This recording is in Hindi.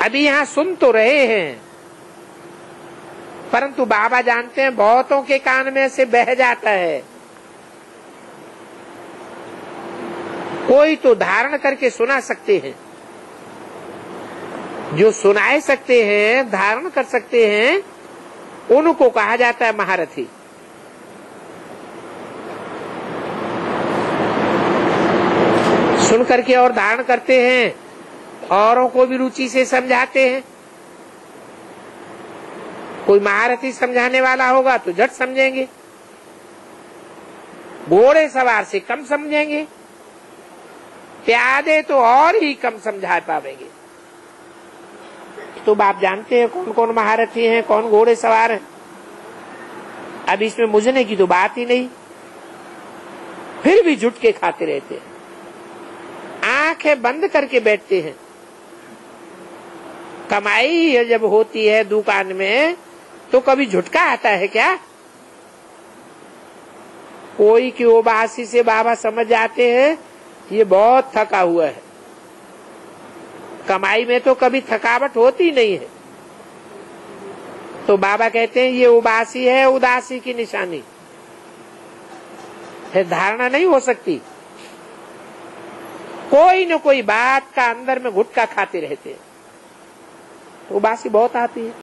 अभी यहाँ सुन तो रहे हैं, परंतु बाबा जानते हैं बहुतों के कान में से बह जाता है। कोई तो धारण करके सुना सकते हैं, जो सुनाए सकते हैं, धारण कर सकते हैं, उनको कहा जाता है महारथी। सुन करके और धारण करते हैं, औरों को भी रुचि से समझाते हैं। कोई महारथी समझाने वाला होगा तो झट समझेंगे, घोड़े सवार से कम समझेंगे, प्यादे तो और ही कम समझा पाएंगे। तो आप जानते हैं कौन कौन महारथी हैं, कौन घोड़े सवार हैं। अब इसमें मुझने की तो बात ही नहीं, फिर भी जुट के खाते रहते हैं, आंखें बंद करके बैठते हैं। कमाई जब होती है दुकान में तो कभी झुटका आता है क्या? कोई की उबासी से बाबा समझ जाते हैं ये बहुत थका हुआ है। कमाई में तो कभी थकावट होती नहीं है, तो बाबा कहते हैं ये उबासी है, उदासी की निशानी है, धारणा नहीं हो सकती। कोई न कोई बात का अंदर में गुटका खाते रहते हैं, तो उबासी बहुत आती है।